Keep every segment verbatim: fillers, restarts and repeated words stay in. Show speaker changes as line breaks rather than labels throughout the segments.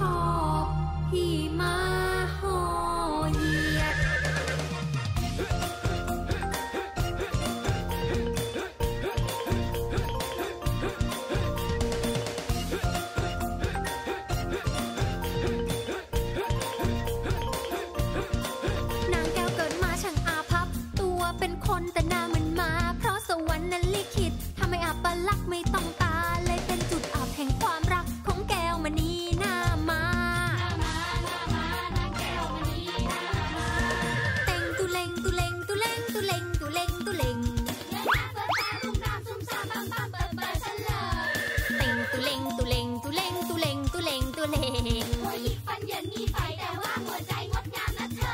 อบพี่มาห่อเหยียดนางแก้วเกิดมาช่างอาภัพตัวเป็นคนแต่หน้าเหมือนหมาเพราะสวรรค์นั้นลิขิตทำให้อัปลักษณ์ไม่ต้องตาเลยเป็นจุดอับแห่งความรักของแก้วมณีหน้ามาเต็งตุเล็งตุเล็งตุเล็งตุเล็งตุเล็งตุเล็งเต็งตุเล็งตุเล็งตุเล็งตุเล็งตุเล็งตุเล็งหัวหยิกฟันเหยินมีไฟแต่ว่าหัวใจงดงามนะเธอ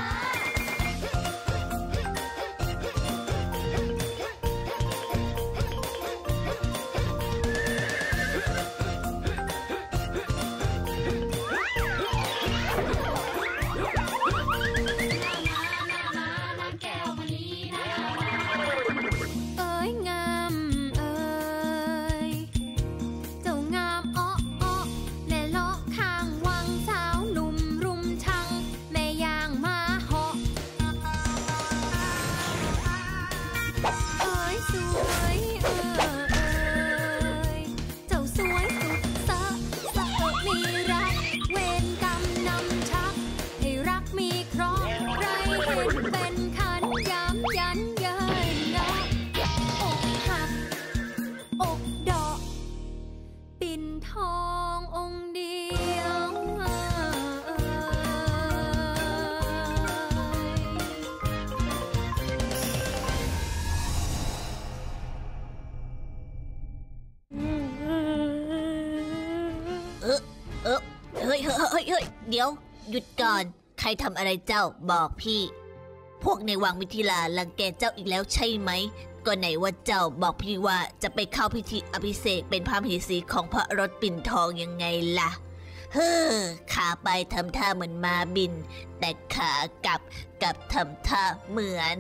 เดี๋ยวหยุดก่อนใครทำอะไรเจ้าบอกพี่พวกในวังมิถิลารังแกเจ้าอีกแล้วใช่ไหมก็ไหนว่าเจ้าบอกพี่ว่าจะไปเข้าพิธีอภิเษกเป็นพระมเหสีของพระรถปิ่นทองยังไงล่ะเฮ้อขาไปทำท่าเหมือนม้าบินแต่ขากลับกลับทำท่าเหมือน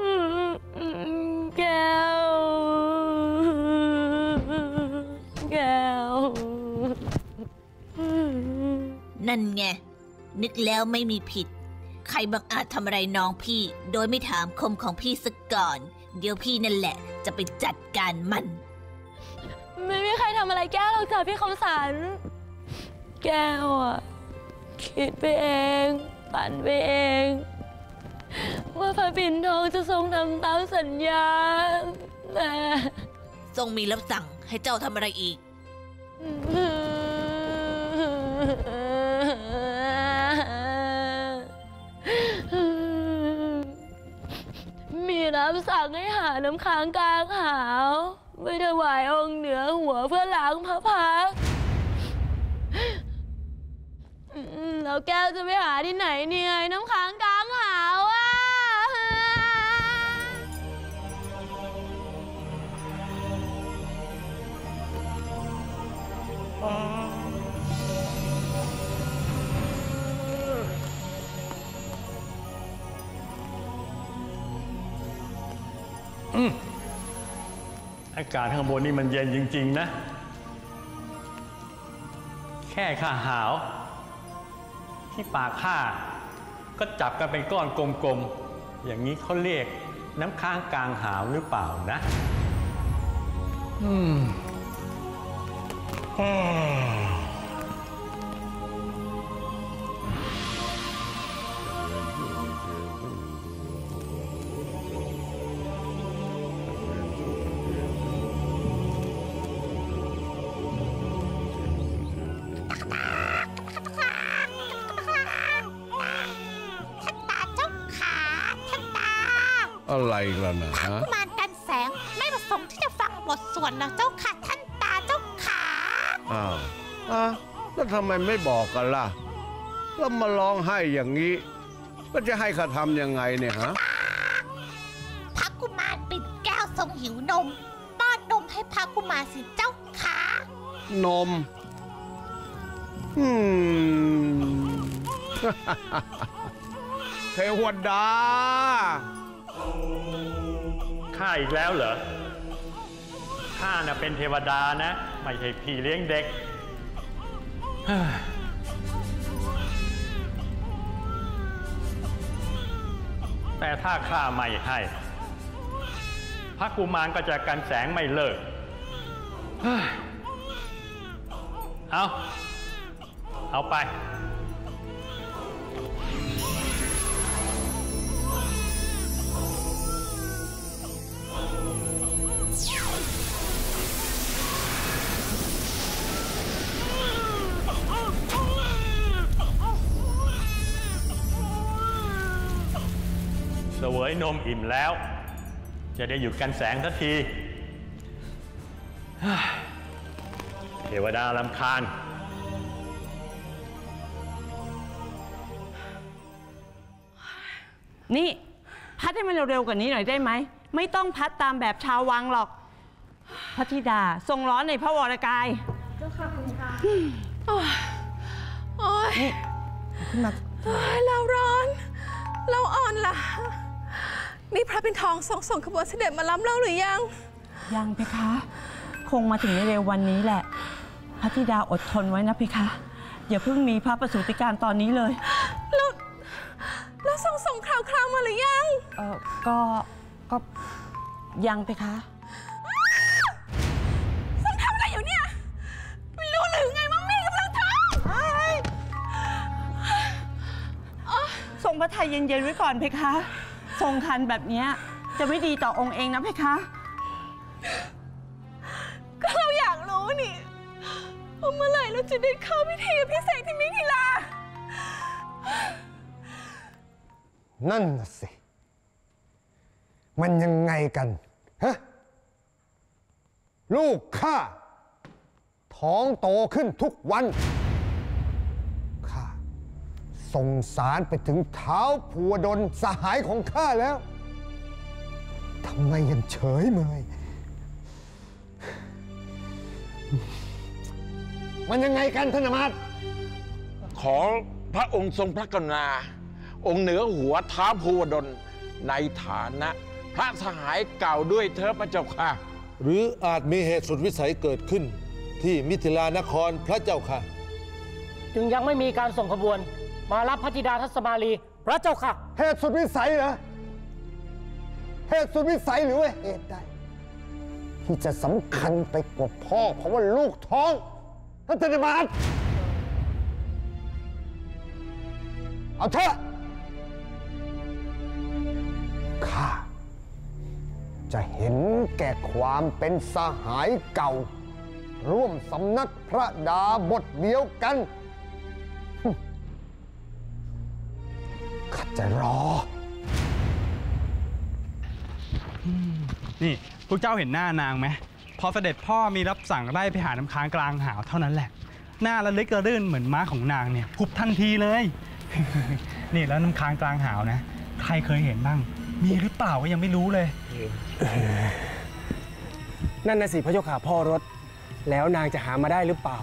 แก้วแก้ว
นั่นไงนึกแล้วไม่มีผิดใครบังอาจทำอะไรน้องพี่โดยไม่ถามคมของพี่สักก่อนเดี๋ยวพี่นั่นแหละจะไปจัดการมัน
ไม่มีใครทำอะไรแก้วหรอกค่ะพี่คมสันแก้วอะคิดไปเองปั่นไปเองว่าพระปิ่นทองจะทรงทำตามสัญญาแต่
ทรงมีรับสั่งให้เจ้าทำอะไรอีก
มีรับสั่งให้หาน้ำค้างกลางหาวไว้ถวายองค์เหนือหัวเพื่อล้างพระพักตร์แล้วแก้วจะไปหาที่ไหนเนี่ยน้ำค้างกลางหาวอ่ะ
อากาศข้างบนนี่มันเย็นจริงๆนะแค่ข้าหาวที่ปากข้าก็จับกันเป็นก้อนกลมๆอย่างนี้เขาเรียกน้ำค้างกลางหาวหรือเปล่านะอืมอืม
อะไรล่ะนะฮะ
มารกันแสงไม่ประสงค์ที่จะฟังบทสวดนะเจ้าค่ะท่านตาเจ้าขา
อ้าวอ่ะแล้วทำไมไม่บอกกันล่ะแล้วมาร้องไห้อย่างนี้ก็จะให้ข้าทำยังไงเนี่ยฮะ
พระกุมารปิ่นแก้วทรงหิวนมป้อนนมให้พระกุมารสิเจ้าขาน
มอืม เทวดา
ข้าอีกแล้วเหรอข้าน่ะเป็นเทวดานะไม่ใช่พี่เลี้ยงเด็กแต่ถ้าข้าไม่ให้พระกุมารก็จะกันแสงไม่เลิกเอาเอาไปเสวยนมอิ่มแล้วจะได้หยุดกันแสงสักทีเทวดารำคาญ
นี่พัดให้มันเร็วๆกว่านี้หน่อยได้ไหมไม่ต้องพัดตามแบบชาววังหรอกพระธิดาทรงร้อนในพระวรกายเจ้าค่ะคุณค่ะโอ้ยนี่ขึ้นมาเราร้อนเราอ่อนล่ะนี่พระปิ่นทองทรงส่งขบวนเสด็จมารับเราหรือยังยังเพคะคงมาถึงในเร็ววันนี้แหละพระธิดาอดทนไว้นะเพคะอย่าเพิ่งมีพระประสูติการตอนนี้เลยแล้วแล้วทรงส่งข่าวคราวมาหรือยังเออก็ก็ยังเพคะทรงทำอะไรอยู่เนี่ยไม่รู้หรือไงว่าแม่กำลังท้องทรงพระทัยเย็นๆไว้ก่อนเพคะทรงคันแบบนี้จะไม่ดีต่อองค์เองนะเพคะก็เราอยากรู้นี่ว่าเมื่อไหร่เราจะได้เข้าพิธีพิเศษที่มิถิลา
นั่นน่ะสิมันยังไงกันฮะลูกข้าท้องโตขึ้นทุกวันข้าส่งสารไปถึงเท้าภูวดลสหายของข้าแล้วทำไมยังเฉยเมยมันยังไงกันท่านอมาตย์
ขอพระองค์ทรงพระกรุณาองค์เหนือหัวท้าวภูวดลในฐานะพระสหายเก่าด้วยเถิดพระเจ้าค่ะ
หรืออาจมีเหตุสุดวิสัยเกิดขึ้นที่มิถิลานครพระเจ้าค่ะ
จึงยังไม่มีการส่งขบวนมารับพระธิดาทัศมาลีพระเจ้าค่ะ
เหตุสุดวิสัยเหรอเหตุสุดวิสัยหรือว่าเหตุใดที่จะสำคัญไปกว่าพ่อเพราะว่าลูกท้องท่านธนมาตย์เอาเถอะข้าจะเห็นแก่ความเป็นสหายเก่าร่วมสำนักพระดาบทเดียวกันข้าจะรอ
นี่พวกเจ้าเห็นหน้านางไหมพอเสด็จพ่อมีรับสั่งไล่ไปหาน้ำค้างกลางหาวเท่านั้นแหละหน้าละเล็กกระรื่นเหมือนม้าของนางเนี่ยพุบทันทีเลย นี่แล้วน้ำค้างกลางหาวนะใครเคยเห็นบ้างมีหรือเปล่าก็ยังไม่รู้เลย
นั่นน่ะสิพระเจ้าข่าพ่อรถแล้วนางจะหามาได้หรือเปล่า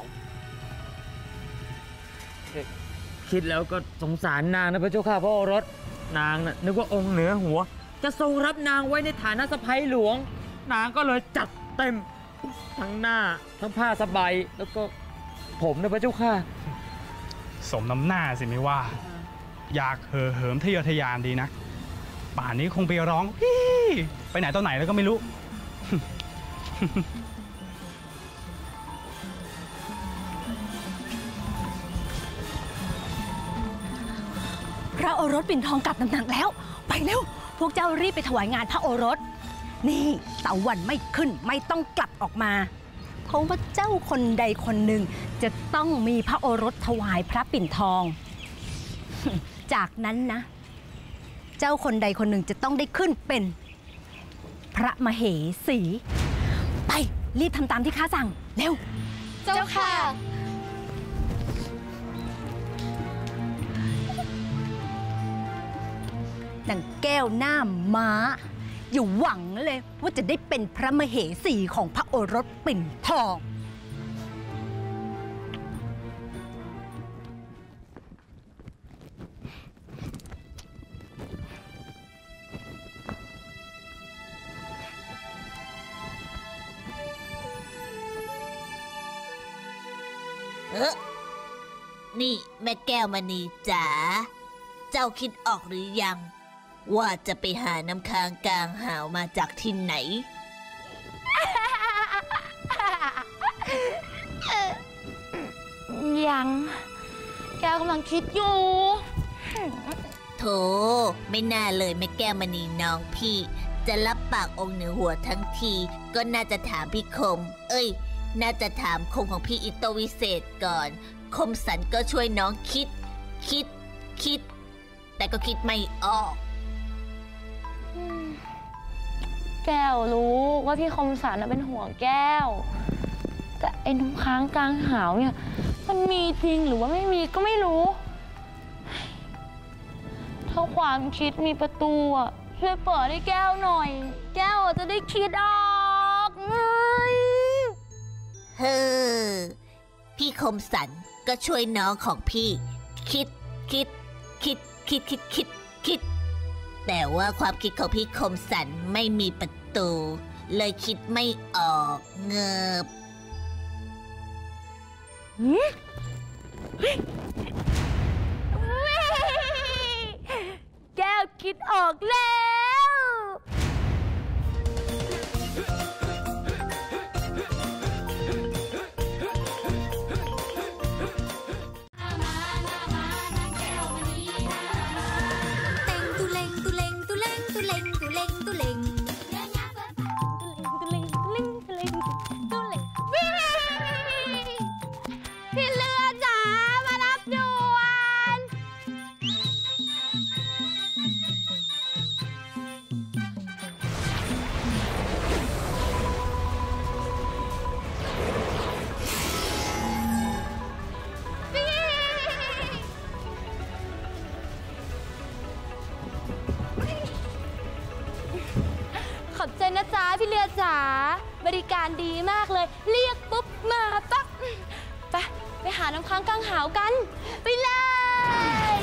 คิดแล้วก็สงสารนางนะพระเจ้าข่าพ่อรถนางน่ะนึกว่าองค์เหนือหัวจะทรงรับนางไว้ในฐานะสะใภ้หลวงนางก็เลยจัดเต็มทั้งหน้าทั้งผ้าสบายแล้วก็ผมนะพระเจ้าค่ะ
สมน้ำหน้าสิไม่ว่าอยากเห่อเหิมทะเยอทะยานดีนะป่านนี้คงไปร้องพี่ไปไหนตอนไหนแล้วก็ไม่รู้
พระโอรสปิ่นทองกลับตำหนักแล้วไปเร็วพวกเจ้ารีบไปถวายงานพระโอรสนี่ตะวันไม่ขึ้นไม่ต้องกลับออกมาเพราะว่าเจ้าคนใดคนหนึ่งจะต้องมีพระโอรสถวายพระปิ่นทอง จากนั้นนะเจ้าคนใดคนหนึ่งจะต้องได้ขึ้นเป็นพระมเหสีไปรีบทำตามที่ข้าสั่งเร็วเจ้าค่ะนางแก้วหน้าม้าอย่าหวังเลยว่าจะได้เป็นพระมเหสีของพระโอรสปิ่นทอง
เออนี่แม่แก้วมณีจ๋าเจ้าคิดออกหรือยังว่าจะไปหาน้ำค้างกลางหาวมาจากที่ไหน
ยังแก้วกำลังคิดอยู่
โธ่ไม่น่าเลยแม่แก้วมณีน้องพี่จะรับปากองค์เหนือหัวทั้งทีก็น่าจะถามพี่คมเอ้ยน่าจะถามคมของพี่อิโตวิเศษก่อนคมสันก็ช่วยน้องคิดคิดคิดแต่ก็คิดไม่ออก
แก้วรู้ว่าพี่คมสันเป็นห่วงแก้วแต่ไอ้น้ำค้างกลางหาวเนี่ยมันมีจริงหรือว่าไม่มีก็ไม่รู้ถ้าความคิดมีประตูอ่ะช่วยเปิดให้แก้วหน่อยแก้วจะได้คิดออกเฮ้ย
เฮ้อพี่คมสันก็ช่วยน้องของพี่คิดคิดคิดคิดคิดคิดคิดแต่ว่าความคิดของพี่คมสันไม่มีประตูเลยคิดไม่ออกเงบ
แก้วคิดออกแล้วพี่เรือจ๋ามารับด่วนขอบใจนะจ๊ะพี่เรือจ๋าบริการดีมากเลยเรียกปุ๊บมาปั๊บไปไปหาน้ำค้างกลางหาวกันไปเลย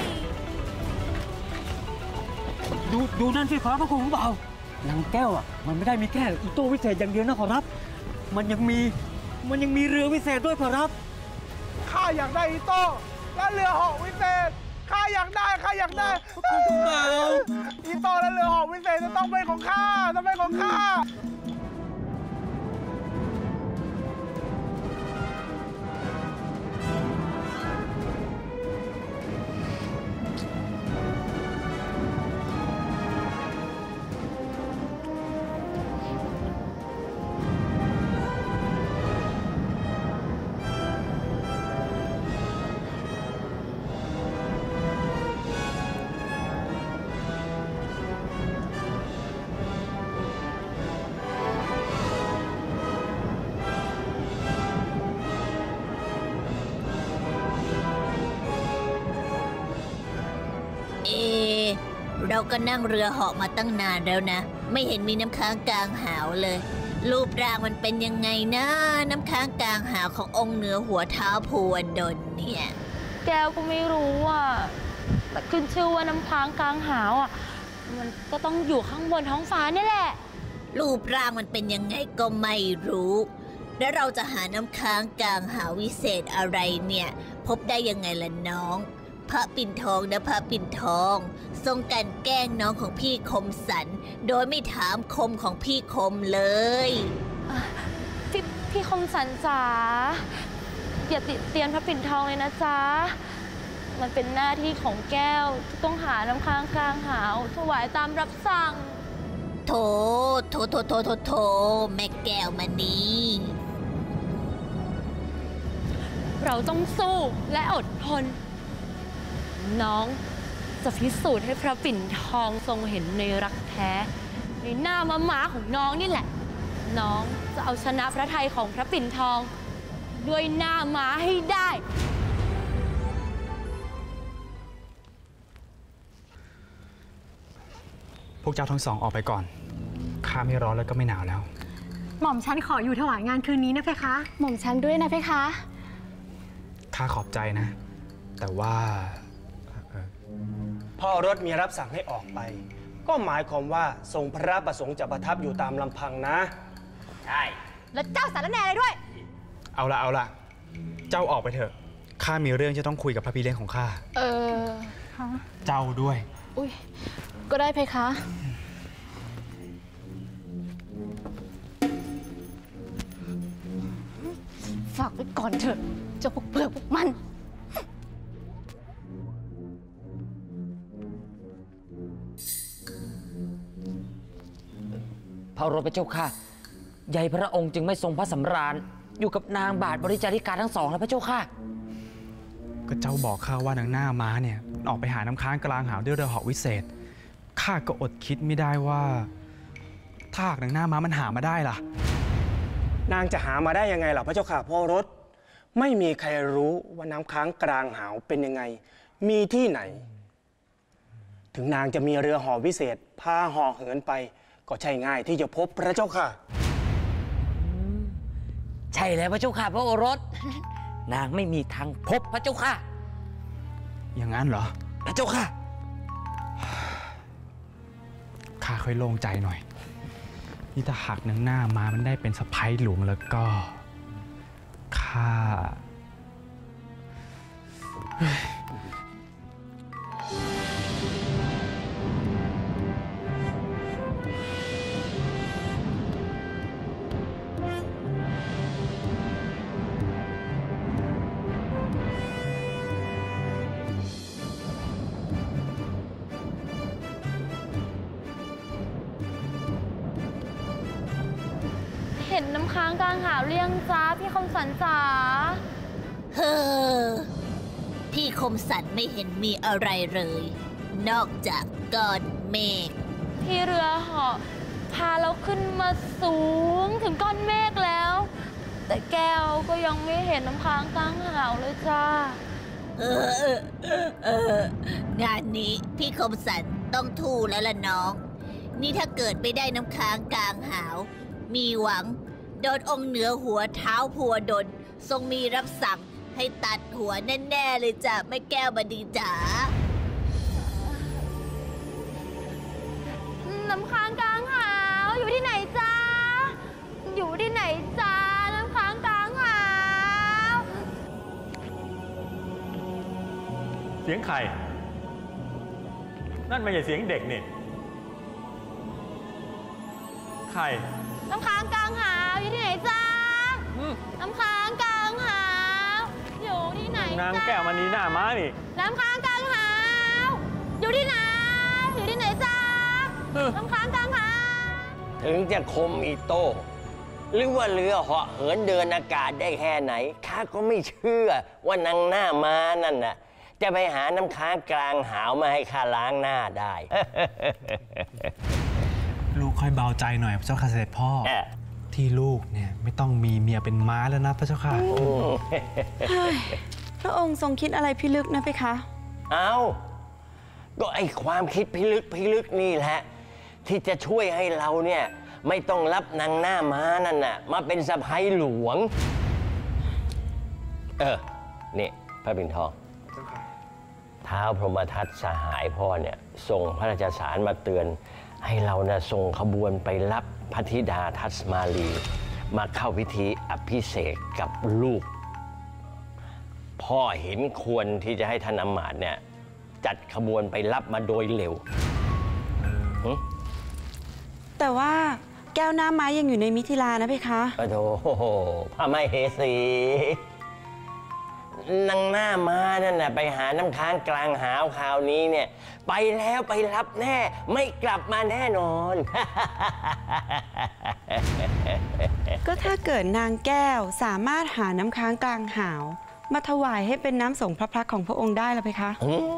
ดูดูนั่นสิครับพระคุณเบานางแก้วอ่ะมันไม่ได้มีแค่อีโต้วิเศษอย่างเดียวนะขอรับมันยังมีมันยังมีเรือวิเศษด้วยขอรับ
ข้าอยากได้อีโต้และเรือเหาะวิเศษข้าอยากได้ข้าอยากได้อีโต้และเรือเหาะวิเศษจะต้องเป็นของข้าต้องเป็นของข้า
เราก็นั่งเรือเหาะมาตั้งนานแล้วนะไม่เห็นมีน้ำค้างกลางหาวเลยรูปร่างมันเป็นยังไงนะน้ำค้างกลางหาวขององค์เหนือหัวเท้าภูวดลเนี่ย
แก้วก็ไม่รู้อ่ะแต่ขึ้นชื่อว่าน้ำค้างกลางหาวอ่ะมันก็ต้องอยู่ข้างบนท้องฟ้านี่แหละ
รูปร่างมันเป็นยังไงก็ไม่รู้แล้วเราจะหาน้ำค้างกลางหาววิเศษอะไรเนี่ยพบได้ยังไงล่ะน้องพระปิ่นทองนะพระปิ่นทองทรงกันแกล้งน้องของพี่คมสันโดยไม่ถามคมของพี่คมเลย
พี่พี่คมสันจ๋าอย่าติดเตียนพระปิ่นทองเลยนะจ๊ะมันเป็นหน้าที่ของแก้วที่ต้องหาน้ำค้างกลางหาวถวายตามรับสั่ง
โถโถโถโถโถโถแม่แก้วมณี
เราต้องสู้และอดทนน้องจะพิสูจน์ให้พระปิ่นทองทรงเห็นในรักแท้ในหน้าม้าม้าของน้องนี่แหละน้องจะเอาชนะพระทัยของพระปิ่นทองด้วยหน้าม้าให้ได้
พวกเจ้าทั้งสองออกไปก่อนข้าไม่ร้อนแล้วก็ไม่หนาวแล้ว
หม่อมฉันขออยู่ถวายงานคืนนี้นะเพคะ
หม่อมฉันด้วยนะเพคะ
ข้าขอบใจนะแต่ว่า
พ่อรถมีรับสั่งให้ออกไปก็หมายความว่าทรงพระประสงค์จะประทับอยู่ตามลำพังนะ
ใช่แล้วเจ้าสารแหน่อะไรด้วย
เอาละเอาละเจ้าออกไปเถอะข้ามีเรื่องจะต้องคุยกับพระพี่เลี้ยงของข้า
เออ
เจ้าด้วย
อุ้ยก็ได้เพคะ ฝากไว้ก่อนเถอะเจ้าพวกเปลือกพวกมัน
พระโอรสพระเจ้าค่ะใหญ่พระองค์จึงไม่ทรงพระสำราญอยู่กับนางบาทบริจาริกาทั้งสองแล้วพระเจ้าค่ะ
ก็เจ้าบอกข้าว่านางหน้าม้าเนี่ยออกไปหาน้ำค้างกลางหาวด้วยเรือเหาะวิเศษข้าก็อดคิดไม่ได้ว่าถ้าหากนางหน้าม้ามันหามาได้ล่ะ
นางจะหามาได้ยังไงหรอพระเจ้าค่ะพ่อรถไม่มีใครรู้ว่าน้ำค้างกลางหาวเป็นยังไงมีที่ไหนถึงนางจะมีเรือเหาะวิเศษพาเหาะเหินไปก็ใช่ง่ายที่จะพบพระเจ้าค่ะ
ใช่แล้วพระเจ้าค่ะพระโอรสนางไม่มีทางพบพระเจ้าค่ะ
อย่างนั้นเหรอ
พระเจ้าค่ะ
ข้าค่อยโล่งใจหน่อยนี่ถ้าหากนางหน้ามามันได้เป็นสะใภ้หลวงแล้วก็ข้า
เห็นน้ำค้างกลางหาวเลี้ยงจ้าพี่คมสันจ๋า
เฮ้อพี่คมสันไม่เห็นมีอะไรเลยนอกจากก้อนเมฆ
ที่เรือเหาะพาเราขึ้นมาสูงถึงก้อนเมฆแล้วแต่แก้วก็ยังไม่เห็นน้ำค้างกลางหาวเลยจ้า
เออเออเออเอองานนี้พี่คมสันต้องทู่แล้วล่ะน้องนี่ถ้าเกิดไม่ได้น้ำค้างกลางหาวมีหวังโดนองค์เหนือหัวเท้าพัวดลทรงมีรับสั่งให้ตัดหัวแน่ๆเลยจ้ะแม่แก้วบดีจ๋า
น้ำค้างกลางหาวอยู่ที่ไหนจ้าอยู่ที่ไหนจ้าน้ำค้างกลางหาว
เสียงใครนั่นไม่ใช่เสียงเด็กนี่ใคร
น้ำค้างกลางหาวอยู่ที่ไหนจ้าน้ำค้างกลางหาวอยู่ที่ไหน
นางแก้วมณีหน้าม้านี่
น้ำค้างกลางหาวอยู่ที่ไหนอยู่ที่ไหนจ้าน้ำค้างกลางหาว
ถึงจะคมอีโต้หรือว่าเรือเหาะเหินเดินอากาศได้แค่ไหนข้าก็ไม่เชื่อว่านางหน้าม้านั่นน่ะจะไปหาน้ำค้างกลางหาวมาให้ข้าล้างหน้าได้
ลูกค่อยเบาใจหน่อยพระเจ้าค่ะเสด็จพ่อที่ลูกเนี่ยไม่ต้องมีเมียเป็นม้าแล้วนะพระเจ้าค่ะ
พระองค์ทรงคิดอะไรพิลึกนะเพคะ
เอาก็ไอความคิดพิลึกพิลึกนี่แหละที่จะช่วยให้เราเนี่ยไม่ต้องรับนางหน้าม้านั่นน่ะมาเป็นสะใภ้หลวงเออนี่พระปิ่นทองท้าวพรหมทัตสหายพ่อเนี่ยส่งพระราชสารมาเตือนให้เรานะส่งขบวนไปรับพระธิดาทัศมาลีมาเข้าพิธีอภิเษกกับลูกพ่อเห็นควรที่จะให้ท่านอมาตย์เนี่ยจัดขบวนไปรับมาโดยเร็ว
แต่ว่าแก้วน้ำม้ายังอยู่ในมิถิลานะเพคะ
โอ้โหพระมเหสีนางหน้าม้านั่นน่ะไปหาน้ำค้างกลางหาวคราวนี้เนี่ยไปแล้วไปรับแน่ไม่กลับมาแน่นอน
ก็ถ้าเกิดนางแก้วสามารถหาน้ำค้างกลางหาวมาถวายให้เป็นน้ำสงพระพักของพระองค์ได้แล้วเพคะ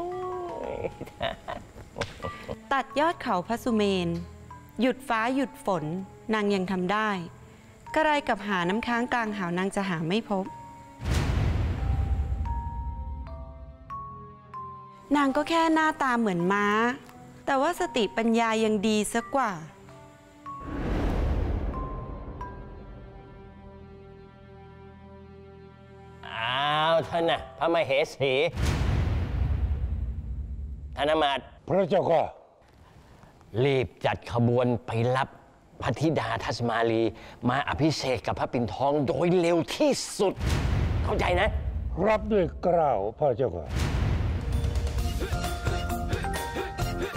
ตัดยอดเขาพระสุเมนหยุดฟ้าหยุดฝนนางยังทำได้กระไรกับหาน้ำค้างกลางหาวนางจะหาไม่พบนางก็แค่หน้าตาเหมือนม้าแต่ว่าสติปัญญายังดีสักกว่า
อ้าวท่านน่ะพระมเหสีท่านอมาตย์
พระเจ้าก็
รีบจัดขบวนไปรับพระธิดาทัศมาลีมาอภิเษกกับพระปิ่นทองโดยเร็วที่สุดเข้าใจนะ
รับด้วยเกล้าพระเจ้าก็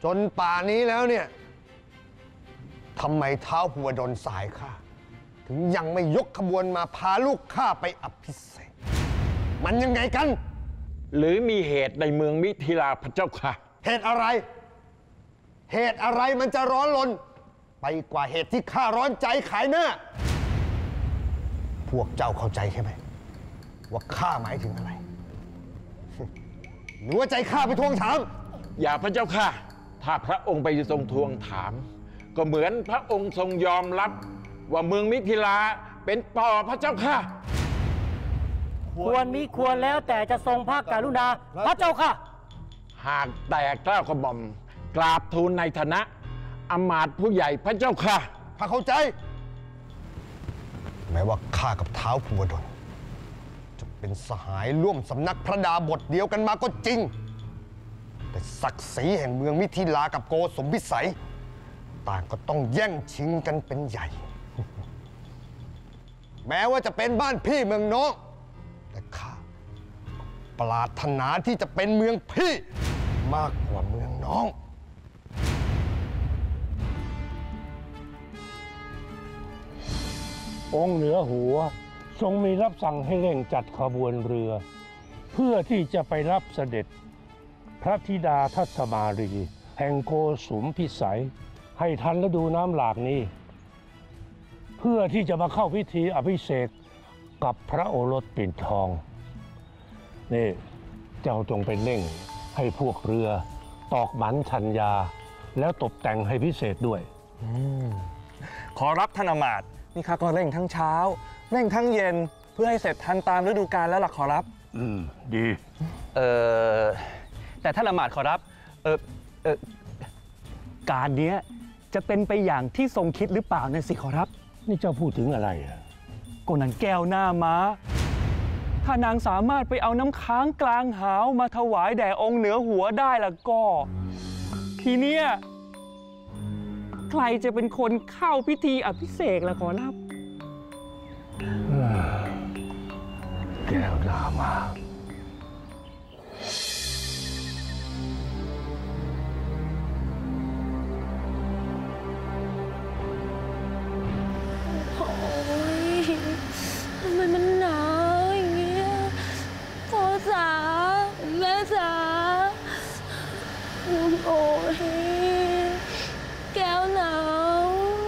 จนป่านี้แล้วเนี่ยทำไมเท้าหัวดนสายข้าถึงยังไม่ยกขบวนมาพาลูกข้าไปอภิเษกมันยังไงกัน
หรือมีเหตุในเมืองมิถิลาพระเจ้าค่ะ
เหตุอะไร เหตุอะไรมันจะร้อนรนไปกว่าเหตุที่ข้าร้อนใจขายหน้า พวกเจ้าเข้าใจใช่ไหมว่าข้าหมายถึงอะไร หรือว่าใจข้าไปทวงถาม
อย่าพระเจ้าค่ะถ้าพระองค์ไปทรงทวงถาม ก็เหมือนพระองค์ทรงยอมรับว่าเมืองมิถิลาเป็นป่อพระเจ้าค่ะ
ควรมิควรแล้วแต่จะทรงพระกรุณาพระเจ้าค่ะ
หากแต่กล้ากระหม่อมกราบทูลในฐานะอำมาตย์ผู้ใหญ่พระเจ้าค่ะ
ข้าเข้าใจแม้ว่าข้ากับท้าวภูวดลจะเป็นสหายร่วมสำนักพระดาบทเดียวกันมาก็จริงแต่ศักดิ์ศรีแห่งเมืองมิถิลากับโกสมพิสัยต่างก็ต้องแย่งชิงกันเป็นใหญ่ แม้ว่าจะเป็นบ้านพี่เมืองน้องแต่ข้าปรารถนาที่จะเป็นเมืองพี่มากกว่าเมืองน้อง
องค์เหนือหัวทรงมีรับสั่งให้เร่งจัดขบวนเรือ เพื่อที่จะไปรับเสด็จพระธิดาทัศมารีแห่งโกสุมพิสัยให้ทันฤดูน้ำหลากนี้เพื่อที่จะมาเข้าพิธีอภิเษกกับพระโอรสปิ่นทองนี่เจ้าจงไปเร่งให้พวกเรือตอกหมันชัญญาแล้วตกแต่งให้พิเศษด้วย
อขอรับท่านอมาตย์นี่ข้าก็เร่งทั้งเช้าเร่งทั้งเย็นเพื่อให้เสร็จทันตามฤดูกาลแล้วล่ะขอรับ
อืมดี
เออแต่ท่านอมาตย์ขอรับเออเออการเนี้ยจะเป็นไปอย่างที่ทรงคิดหรือเปล่าเนี่ยสิขอรับ
นี่เจ้าพูดถึงอะไรอ่ะ
ก็นางแก้วหน้าม้าถ้านางสามารถไปเอาน้ำค้างกลางหาวมาถวายแด่องค์เหนือหัวได้ล่ะก็ทีเนี้ยใครจะเป็นคนเข้าพิธีอภิเษกล่ะขอรับ
แก้วหน้าม้า
ทำไมมันหนาวอย่างเงี้ยพ่อจ๋าแม่จ๋าโอ้ยแก้วหนาว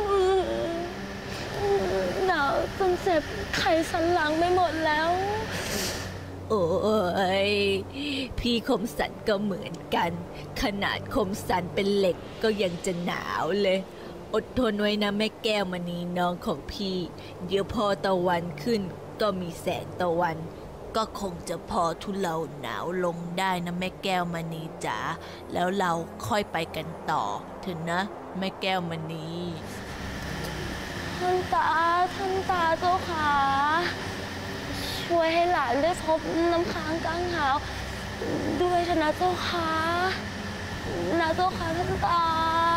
หนาวจนเจ็บไขสันหลังไปหมดแล้ว
โอ้ยพี่คมสันก็เหมือนกันขนาดคมสันเป็นเหล็กก็ยังจะหนาวเลยอดทนไว้นะแม่แก้วมณีน้องของพี่เดี๋ยวพอตะวันขึ้นก็มีแสงตะวันก็คงจะพอทุเลาหนาวลงได้นะแม่แก้วมณีจ๋าแล้วเราค่อยไปกันต่อเถอะนะแม่แก้วมณี
ท่านตาท่านตาเจ้าขาช่วยให้หลานได้พบน้ำค้างกลางหาวด้วยเถอะนะเจ้าขานะเจ้าขาท่านตา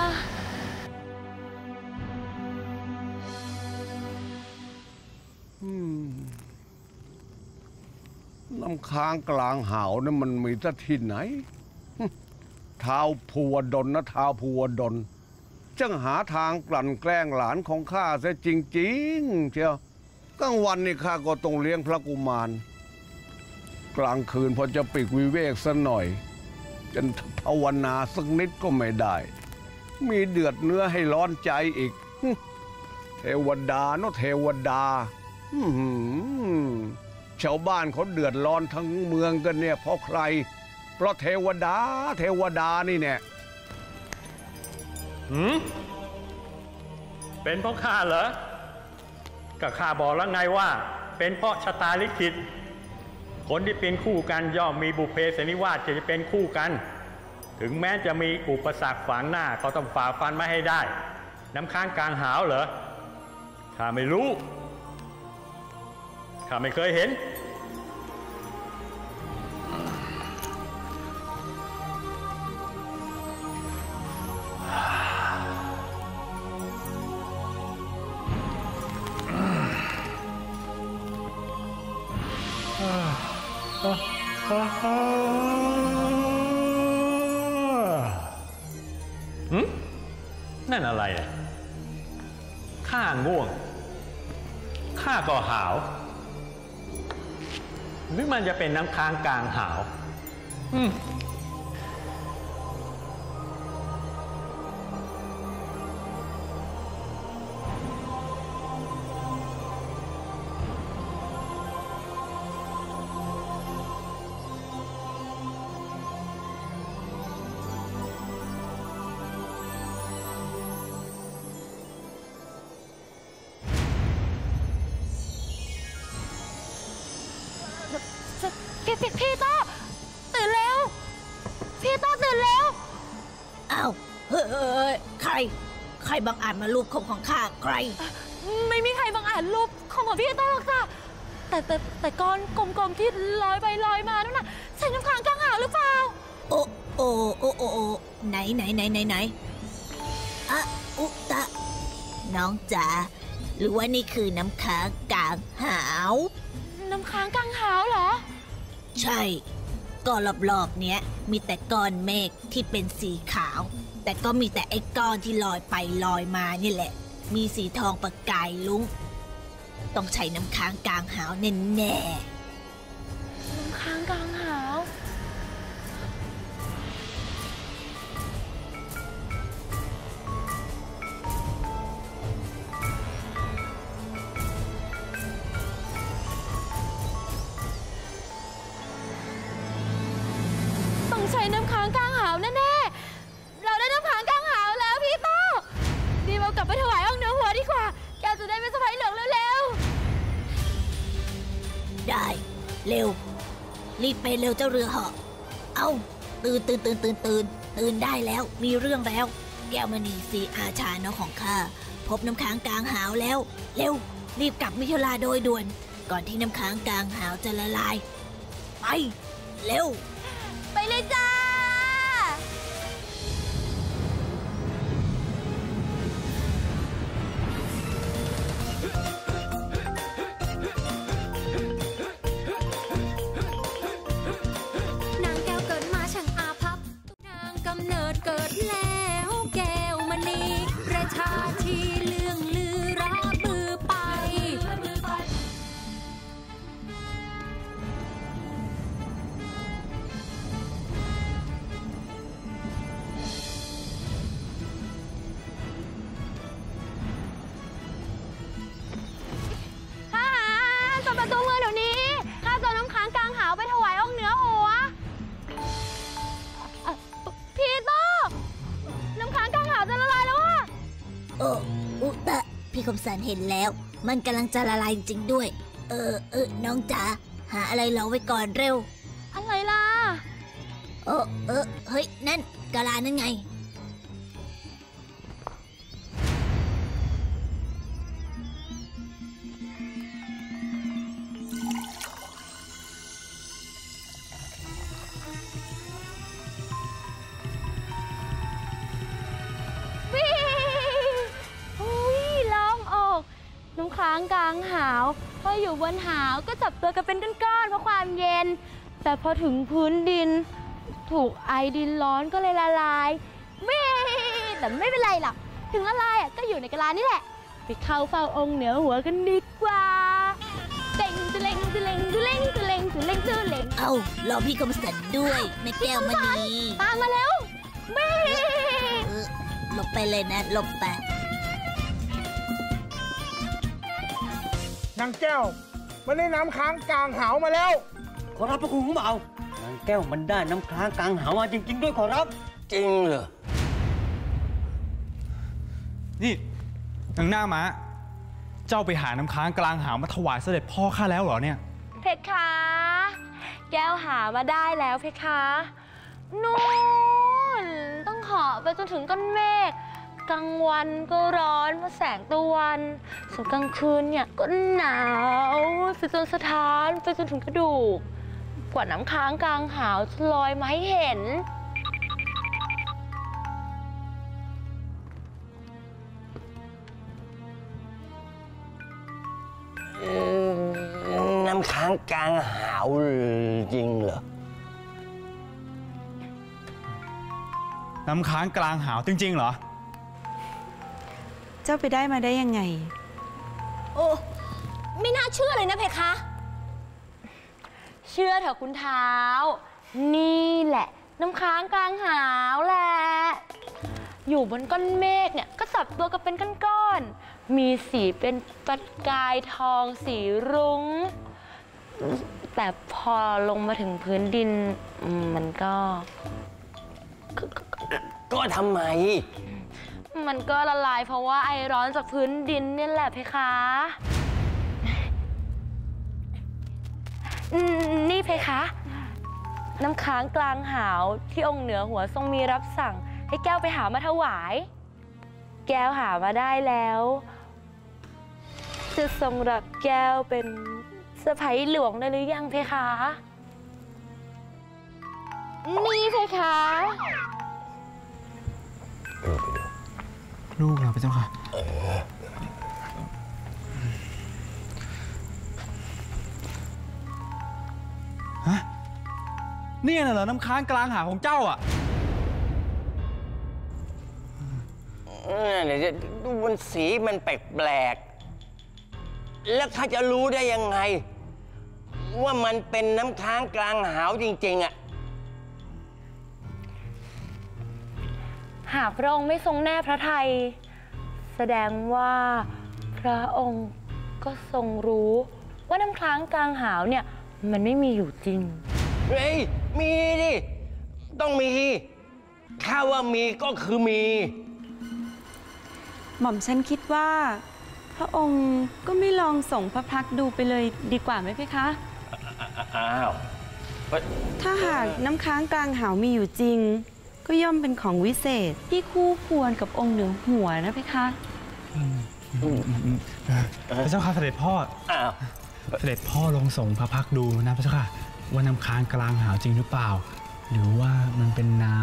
น้ำค้างกลางหาวนั้นมันมีที่ที่ไหนท้าวภูวดลนะท้าวภูวดลจังหาทางกลั่นแกล้งหลานของข้าซะจริงๆเชียวกลางวันนี่ข้าก็ต้องเลี้ยงพระกุมารกลางคืนพอจะปีกวิเวกสักหน่อยจนภาวนาสักนิดก็ไม่ได้มีเดือดเนื้อให้ร้อนใจอีกเทวดาเนาะเทวดาชาวบ้านเขาเดือดร้อนทั้งเมืองกันเนี่ยเพราะใครเพราะเทวดาเทวดานี่เนี่ย
หืมเป็นเพราะข้าเหรอก็ข้าบอกแล้วไงว่าเป็นเพราะชะตาลิขิตคนที่เป็นคู่กันย่อมมีบุพเพสนิวาสจะเป็นคู่กันถึงแม้จะมีอุปสรรคขวางหน้าก็ต้องฝ่าฟันมาให้ได้น้ำค้างกลางหาวเหรอข้าไม่รู้ข้าไม่เคยเห็นนั่นอะไรข้าง่วงข้าก็หาวหรือมันจะเป็นน้ำค้างกลางหาวอืม
พี่พี่พี่โต้ตื่นแล้วพี่โต้ตื่นแล้ว
อ้าวเฮ้ยใครใครบังอาจมาลูบคมของข้าใคร
ไม่มีใครบังอาจลูบคมของพี่โต้หรอกจ้ะแต่แต่แต่ก้อนกลมๆที่ลอยไปลอยมานั่นน่ะใช่น้ำค้างกลางหาวหรือเปล่า
โอ้โอ้โอ้โอ้โอ้ไหนไหนไหนไหนไหนอะอุตะน้องจ๋าหรือว่านี่คือน้ำค้างกลางหาว
น้ำค้างกลางหาวเหรอ
ใช่ก้อนรอบๆเนี้ยมีแต่ก้อนเมฆที่เป็นสีขาวแต่ก็มีแต่ไอ้ก้อนที่ลอยไปลอยมานี่แหละมีสีทองประกายลุ้งต้องใช้น้ำค้างกลางหาวแน่แน่
น้ำค้างกลางหาวใช้น้ำค้างกลางหาวแน่ๆเราได้น้ำค้างกลางหาวแล้วพี่โต้ดีเรากลับไปถวายองค์เหนือหัวดีกว่าแกจะได้ไม่สะพายเหลืองเร็ว
ๆได้เร็วรีบไปเร็วเจ้าเรือเหาะเอ้าตื่นตื่นตื่นตื่นตื่นตื่นได้แล้วมีเรื่องแล้วแก้วมณีสีอาชาน้องของข้าพบน้ำค้างกลางหาวแล้วเร็วรีบกลับมิถิลาโดยด่วนก่อนที่น้ำค้างกลางหาวจะละลายไปเร็ว
ไปเลยจ้า
เกิดแล้วแก้วมณีประชาชีเรื่องลือรับมือไป
ฮ่าสมบัติตัวเมืองเดี๋ยวนี้ข้าจะน้ำค้างกลางหาวไปถวายองค์เหนือหัวพี่โต้น้ำค้างกลางหาวจะละลายแล้วอะ
โอ้อุตะพี่คมสันเห็นแล้วมันกำลังจะละลายจริงด้วยเออเออน้องจ๋าหาอะไรรอไว้ก่อนเร็ว
อะไรล่ะ
เออเออเฮ้ยนั่นกะลานั่นไง
น้ำค้างกลางหาวพออยู่บนหาวก็จับตัวกันเป็นก้อนๆเพราะความเย็นแต่พอถึงพื้นดินถูกไอดินร้อนก็เลยละลายวิแต่ไม่เป็นไรหรอกถึงละลายอ่ะก็อยู่ในกะลานี่แหละไปเข้าเฝ้าองค์เหนือหัวกันดีกว่าเต่งตุเล็งตุเล็งตุเล็งตุเล็งตุเล็งตุเล็ง
เอ้ารอพี่คมสันด้วยแม่แก้วมณี
ตามมาแล้ววิ
หลบไปเลยนะหลบไป
นางแก้วมันได้น้ำค้างกลางหาวมาแล้ว
ขอรับพระคุณของเบานางแก้วมันได้น้ำค้างกลางหาวมาจริงๆด้วยขอรับ
จริงเหรอ
นี่นางหน้าม้าเจ้าไปหาน้ำค้างกลางหาวมาถวายเสด็จพ่อข้าแล้วเหรอเนี่ย
เพคะแก้วหามาได้แล้วเพคะนู่นต้องเหาะไปจนถึงก้อนเมฆกลางวันก็ร้อนเพราะแสงตะวันส่วนกลางคืนเนี่ยก็หนาวไปจนสถานไปจนถึงกระดูกกว่าน้ำค้างกลางหาวจะลอยมาให้เห็น
น้ำค้างกลางหาวจริงเหรอ
น้ำค้างกลางหาวจริงๆเหรอ
จ้าไปได้มาได้ยังไง
โอ้ไม่น่าเชื่อเลยนะเพคะ
เชื่อเถอะคุณเท้านี่แหละน้ำค้างกลางหาวแหละอยู่บนก้อนเมฆเนี่ยก็สับตัวกันเป็นก้อนๆมีสีเป็นประกายทองสีรุ้งแต่พอลงมาถึงพื้นดินมันก็
ก็ทำไม
มันก็ละลายเพราะว่าไอร้อนจากพื้นดินนี่แหละเพคะนี่เพคะน้ำค้างกลางหาวที่องค์เหนือหัวทรงมีรับสั่งให้แก้วไปหามาถวายแก้วหามาได้แล้วจะทรงรับแก้วเป็นสะใภ้หลวงได้หรือยังเพคะนี่เพคะ
ลูกเหรอพระเจ้าค่ะฮะนี่น่ะเหรอน้ำค้างกลางหาของเจ้าอ่ะ
เดี๋ยวดูบนสีมันแปลกๆแล้วข้าจะรู้ได้ยังไงว่ามันเป็นน้ำค้างกลางหาวจริงๆอ่ะ
หากพระองค์ไม่ทรงแน่พระทัยแสดงว่าพระองค์ก็ทรงรู้ว่าน้ำค้างกลางหาวเนี่ยมันไม่มีอยู่จริง
เฮ้ยมีดิต้องมีข้าว่ามีก็คือมี
หม่อมฉันคิดว่าพระองค์ก็ไม่ลองส่งพระพักตร์ดูไปเลยดีกว่าไหมเพคะ
อ้าว
ถ้าหากน้ำค้างกลางหาวมีอยู่จริงก็ย่อมเป็นของวิเศษที่คู่ควรกับองค์เหนือหัวนะเพคะ
พระเจ้าค่ะเสด็จพ่อเสด็จพ่อลองส่งพระพักตร์ดูนะพระเจ้าค่ะว่าน้ำค้างกลางหาวจริงหรือเปล่าหรือว่ามันเป็นน้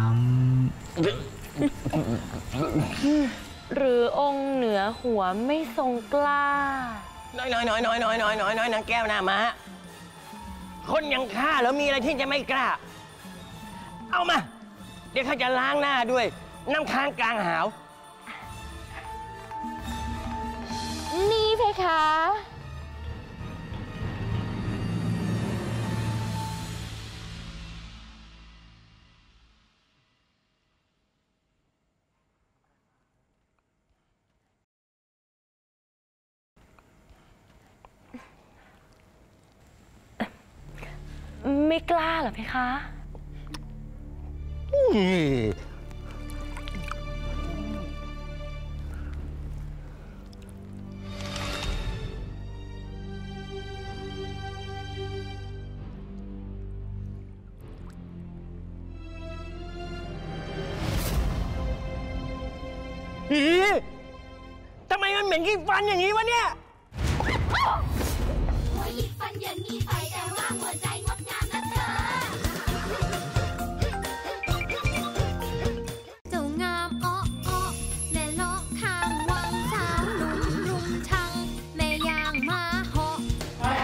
ำหรือองค์เหนือหัวไม่ทรงกล้า
น้อยน้อยน้อยน้อยน้อยน้อยน้อยน้อยนางแก้วหน้าม้าคนอย่างข้าแล้วมีอะไรที่จะไม่กล้าเอามาเดี๋ยวข้าจะล้างหน้าด้วยน้ำค้างกลางหาว
นี่เพคะไม่กล้าเหรอเพคะ
อีทำไมมันเหม็นขี้ฟันอย่างนี้วะเนี่ย
หัวหยิบฟันอย่างนี้ไปแต่ว่าหัวใจงดงามนะเธอเจ้างามอ้ออ้อแน่เลาะข้างวังสาวหนุ่มรุมชังแม่ย่างมาเหาะ
เฮ้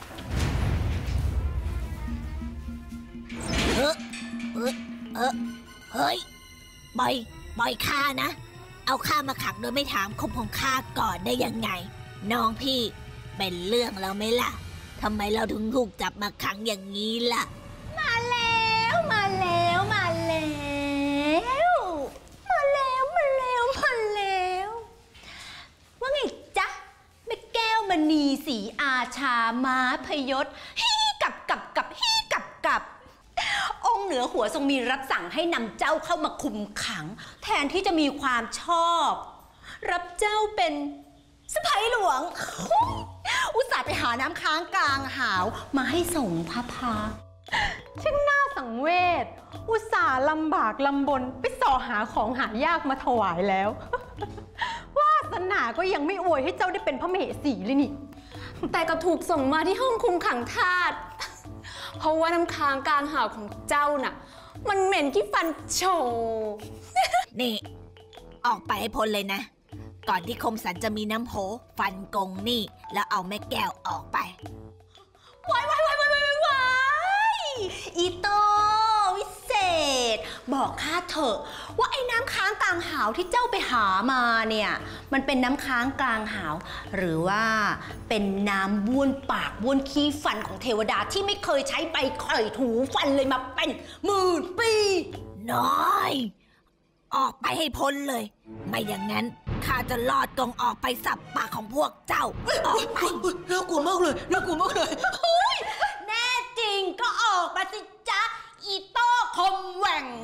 อเออเออเฮ้ยปล่อยปล่อยข้านะเอาข้ามาขังโดยไม่ถามคบของข้าก่อนได้ยังไงน้องพี่เป็นเรื่องแล้วไหมล่ะทำไมเราถึงถูกจับมาขังอย่างนี้ล่ะ
มาแล้วมาแล้วมาแล้วมาแล้วมาแล้วมาแล้วว่าไงจ๊ะแม่แก้วมณีศรีอาชาม้าพยศฮี่กับกับกับฮี่กับกับองค์เหนือหัวทรงมีรับสั่งให้นำเจ้าเข้ามาคุมขังแทนที่จะมีความชอบรับเจ้าเป็นสะใภ้หลวงอุตส่าห์ไปหาน้ำค้างกลางหาวมาให้ส่งพระพา
ช่างน่าสังเวชอุตส่าห์ลำบากลำบนไปส่อหาของหายากมาถวายแล้ววาสนาก็ยังไม่อวยให้เจ้าได้เป็นพระมเหสีเลยนี่แต่ก็ถูกส่งมาที่ห้องคุมขังทาสเพราะว่าน้ำค้างกลางหาวของเจ้าน่ะมันเหม็นขี้ฟันโชว์
นี่ออกไปให้พ้นเลยนะก่อนที่คมสันจะมีน้ำโหฟันกงนี่แล้วเอาแม่แก้วออกไป
วายวายวายวายวายอีโตวิเศษบอกข้าเถอะว่าไอ้น้ำค้างกลางหาวที่เจ้าไปหามาเนี่ยมันเป็นน้ำค้างกลางหาวหรือว่าเป็นน้ำบ้วนปากบ้วนขี้ฟันของเทวดาที่ไม่เคยใช้ใบข่อยถูฟันเลยมาเป็นหมื่นปี
น้อยออกไปให้พ้นเลยไม่อย่างนั้นข้าจะลอดกองออกไปสับปากของพวกเจ้าออกไป
น่ากลัวมากเลยน่ากลัวมากเลยแน่จริงก็ออกมาสิจ๊ะอีโต้คมแหว่ง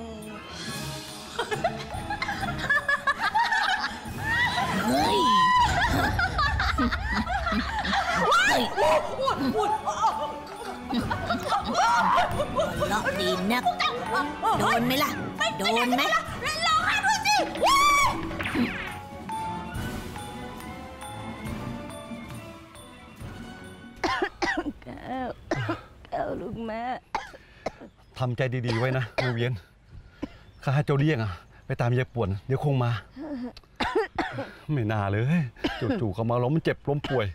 เฮ้ยเฮ้ยล็อกดีนักโดนไหมล่ะโดนไหม
ลองให้ดูสิ
แก้วแก้วลูกแม่
ทำใจดีๆไว้นะโมเวียนข้าให้เจ้าเลี้ยงอะไปตามยายป่วนเดี๋ยวคงมาไม่น่าเลยจู่ๆเขามาล้มเจ็บล้มป่วย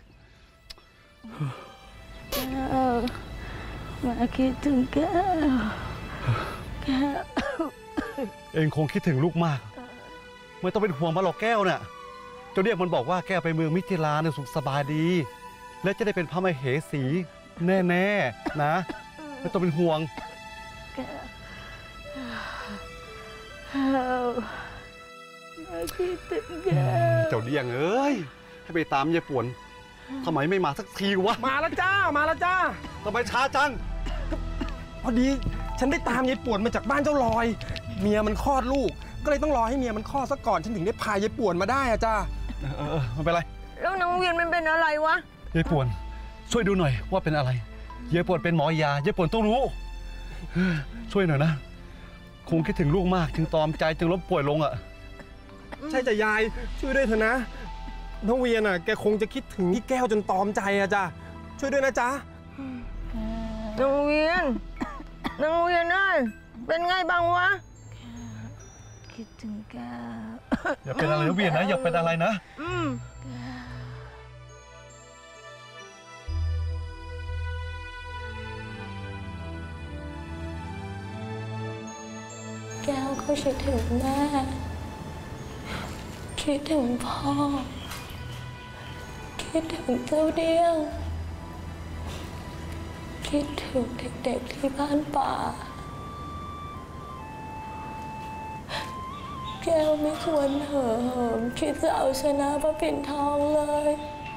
แก้วมาคิดถึงแก้วแก้ว
เองคงคิดถึงลูกมากไม่ต้องเป็นห่วงมาหรอกแก้วเนี่ยเจ้าเรียกมันบอกว่าแก้วไปเมืองมิถิลาเนี่ยสุขสบายดีและจะได้เป็นพระมเหสีแน่ๆนะไม่ต้องเป็นห่วง
แก้วมาคิดถึงแก้ว
เจ้าเรียงเอ้ยให้ไปตามยายป่วนทำไมไม่มาสักทีวะ
มาแล้วจ้ามาแล้วจ้า
ทำไมช้าจัง
พอดีฉันได้ตามยายป่วนมาจากบ้านเจ้าลอยเมียมันคลอดลูกก็เลยต้องรอให้เมียมันคลอดซะก่อนฉันถึงได้พายายป่วนมาได้อะจ้า
เออไม่เป็นไร
แล้วนางเวียนมันเป็นอะไรวะ
ยายป่วนช่วยดูหน่อยว่าเป็นอะไรยายป่วนเป็นหมอยายายป่วนต้องรู้ช่วยหน่อยนะคงคิดถึงลูกมากจึงตอมใจจึงล้มป่วยลงอ่ะ
ใช่จ้ะยายช่วยด้วยเถอะนะน้องเวียนอ่ะแกคงจะคิดถึงพี่แก้วจนตอมใจอะจ้ะช่วยด้วยนะจ๊ะ
นางเวียนนางเวียนเอ้ยเป็นไงบ้างวะคิดถึงแก้ว
อย่าเป็นอะไรนะเวียนนะอย่าเป็นอะไรนะ
แก้วก็คิดถึงแม่คิดถึงพ่อคิดถึงเจ้าเดี้ยงคิดถึงเด็กๆที่บ้านป่าแก้วไม่ควรเห่อเหิมคิดจะเอาชนะพระปิ่นทองเลย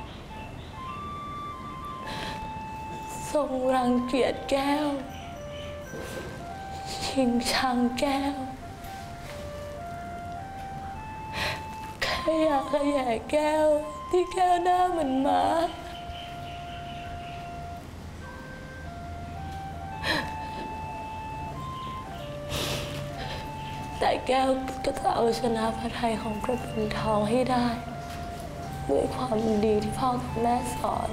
ทรงรังเกียจแก้วชิงชังแก้วขยะขยะแก้วที่แก้วหน้าเหมือนม้าแต่แก้วก็จะเอาชนะพระทัยของพระปิ่นทองให้ได้ด้วยความดีที่พ่อกับแม่สอน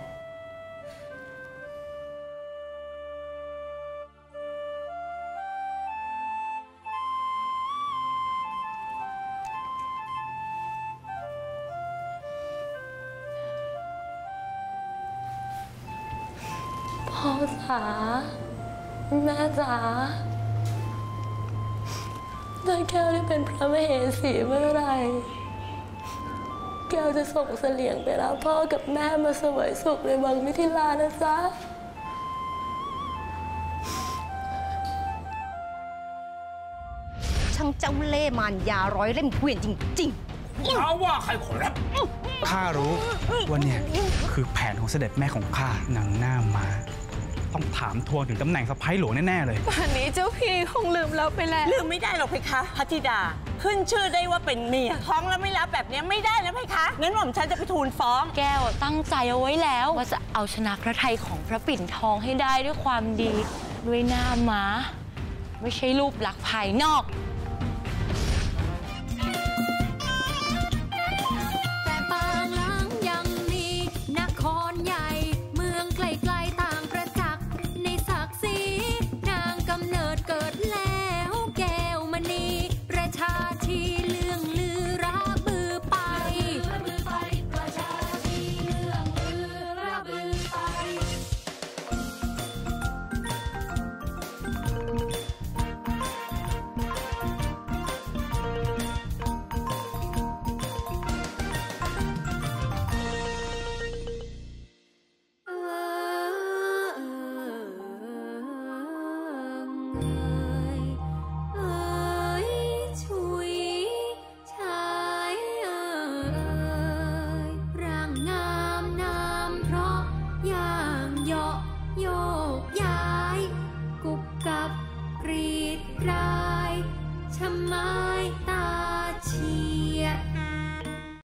พ่อจ๋าแม่จ๋าถ้าแก้วได้เป็นพระมเหสีเมื่อไรแก้วจะส่งเสลี่ยงไปรับพ่อกับแม่มาเสวยสุขในวังมิถิลานะจ๊ะ
ช่างเจ้าเล่ห์มารยาร้อยเล่มเกวียนจริงๆ
ข้าว่าใครขอรับข้ารู้ว่าเนี่ยคือแผนของเสด็จแม่ของข้านางหน้าม้าต้องถามทวงถึงตำแหน่งสะใภ้หลวงแน่ๆเลย
ป่านนี้เจ้าพี่คงลืมเราไปแล้ว
ลืมไม่ได้หรอกเพคะพระธิดาขึ้นชื่อได้ว่าเป็นเมียท้องแล้วไม่รับแบบนี้ไม่ได้นะเพคะงั้นหม่อมฉันจะไปทูลฟ้อง
แก้วตั้งใจเอาไว้แล้วว่าจะเอาชนะพระทัยของพระปิ่นทองให้ได้ด้วยความดีด้วยหน้าม้าไม่ใช่รูปลักษณ์ภายนอก